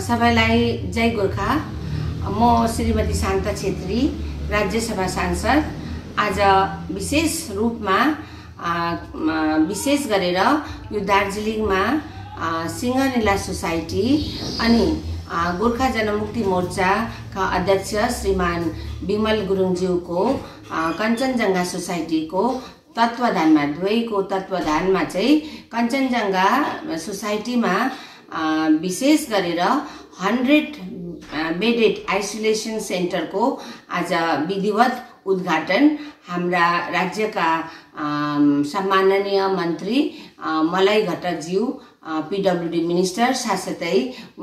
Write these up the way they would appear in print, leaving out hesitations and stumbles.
सबैलाई जय गोर्खा। म श्रीमती शान्ता छेत्री, राज्यसभा सांसद। आज विशेष रूपमा विशेष गरेर यो दार्जिलिङमा सिंहनीला सोसाइटी अनि गोर्खा जनमुक्ति मोर्चाका अध्यक्ष श्रीमान विमल गुरुङज्यूको कञ्चनजङ्घा सोसाइटीको तत्वाधानमा, दुवैको तत्वाधानमा चाहिँ कञ्चनजङ्घा सोसाइटीमा विशेष गरेर 100 बेडेड आइसोलेसन सेन्टरको आज विधिवत उद्घाटन हाम्रा राज्यका सम्माननीय मन्त्री मलाई घटकज्यू पीडब्ल्यूडी मिनिस्टर, साथसाथै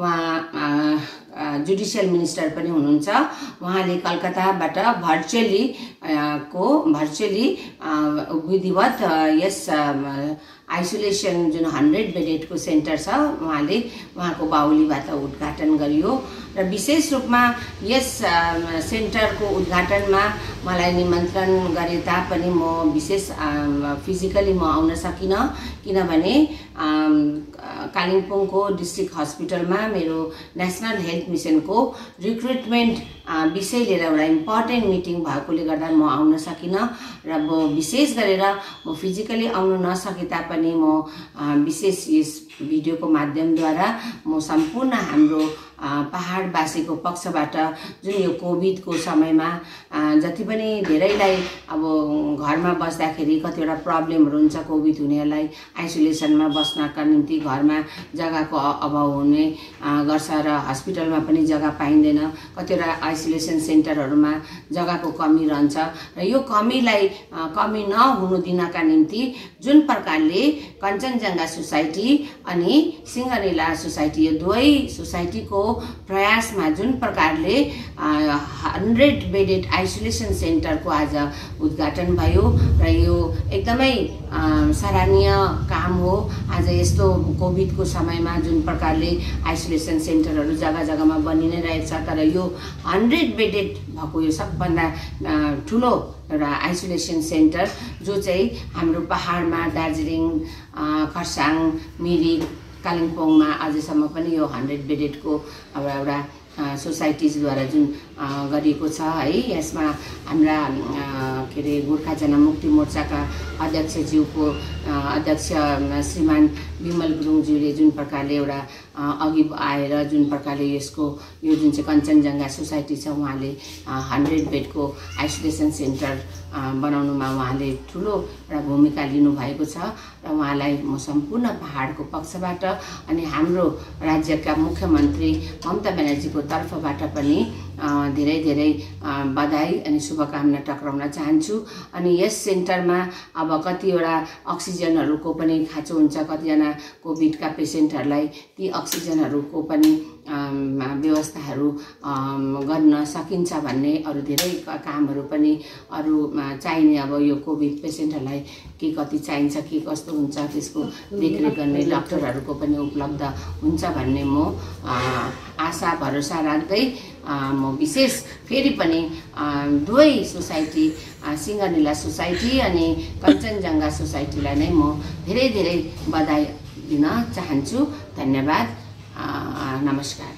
उहाँ जुडिसियल मिनिस्टर पनि हुनुहुन्छ। उहाँले कलकत्ताबाट भर्चुअली विधिवत यस आइसोलेसन जुन 100 बेडेडको सेन्टर छ उहाँको बाहुलीबाट उद्घाटन गरियो। र विशेष रूपमा यस सेन्टरको उद्घाटनमा मलाई निमन्त्रण गरे तापनि म विशेष फिजिकली म आउन सकिन, किनभने कालिम्पोङको डिस्ट्रिक्ट हस्पिटलमा मेरो नेशनल हेल्थ मिसनको रिक्रुटमेन्ट विषय लिएर एउटा इम्पोर्टेन्ट मिटिङ भएकोले गर्दा म आउन सकिन। र म विशेष गरेर म फिजिकली आउन नसके तापनि म विशेष यस भिडियोको माध्यमद्वारा म सम्पूर्ण हाम्रो पहाडवासीको पक्षबाट जुन यो कोभिडको समयमा जति पनि धेरैलाई अब घरमा बस्दाखेरि कतिवटा प्रब्लमहरू हुन्छ, कोभिड हुनेहरूलाई आइसोलेसनमा बस्नका निम्ति घरमा जग्गाको अभाव हुने गर्छ र हस्पिटलमा पनि जग्गा पाइँदैन, कतिवटा आइसोलेसन सेन्टरहरूमा जग्गाको कमी रहन्छ। र यो कमी नहुनु दिनका निम्ति जुन प्रकारले कञ्चनजङ्घा सोसाइटी अनि सिंहनीला सोसाइटी, यो दुवै सोसाइटीको प्रयासमा जुन प्रकारले 100 बेडेड आइसोलेसन सेन्टरको आज उद्घाटन भयो र यो एकदमै सराहनीय काम हो। आज यस्तो कोभिडको समयमा जुन प्रकारले आइसोलेसन सेन्टरहरू जग्गा जग्गामा बनि नै रहेछ, तर यो 100 बेडेड भएको यो सबभन्दा ठुलो एउटा आइसोलेसन सेन्टर जो चाहिँ हाम्रो पहाडमा दार्जिलिङ, खरसाङ, मिरिक, कालिम्पोङमा अझैसम्म पनि यो 100 बेडेडको एउटा सोसाइटिजद्वारा जुन गरिएको छ है। यसमा हाम्रा के अरे गोर्खा जनमुक्ति मोर्चाका अध्यक्ष श्रीमान विमल गुरुङज्यूले जुन प्रकारले एउटा अघि आएर जुन प्रकारले यो जुन चाहिँ कञ्चनजङ्घा सोसाइटी छ उहाँले 100 बेडको आइसोलेसन सेन्टर बनाउनुमा उहाँले ठुलो एउटा भूमिका लिनुभएको छ र उहाँलाई म सम्पूर्ण पहाडको पक्षबाट अनि हाम्रो राज्यका मुख्यमन्त्री ममता ब्यानर्जीको तर्फबाट पनि धेरै धेरै बधाई अनि शुभकामना टक्राउन चाहन्छु। अनि यस सेन्टरमा अब कतिवटा अक्सिजनहरूको पनि खाँचो हुन्छ, कतिजना कोभिडका पेसेन्टहरूलाई ती अक्सिजनहरूको पनि व्यवस्थाहरू गर्न सकिन्छ भन्ने अरू धेरै कामहरू पनि अरू चाहिने, अब यो कोभिड पेसेन्टहरूलाई के कति चाहिन्छ, के कस्तो हुन्छ त्यसको देखरेख गर्ने डाक्टरहरूको पनि उपलब्ध हुन्छ भन्ने म आशा भरोसा राख्दै म विशेष फेरि पनि दुवै सोसाइटी सिंहनीला सोसाइटी अनि कञ्चनजङ्घा सोसाइटीलाई नै म धेरै धेरै बधाई दिन चाहन्छु। धन्यवाद, नमस्कार।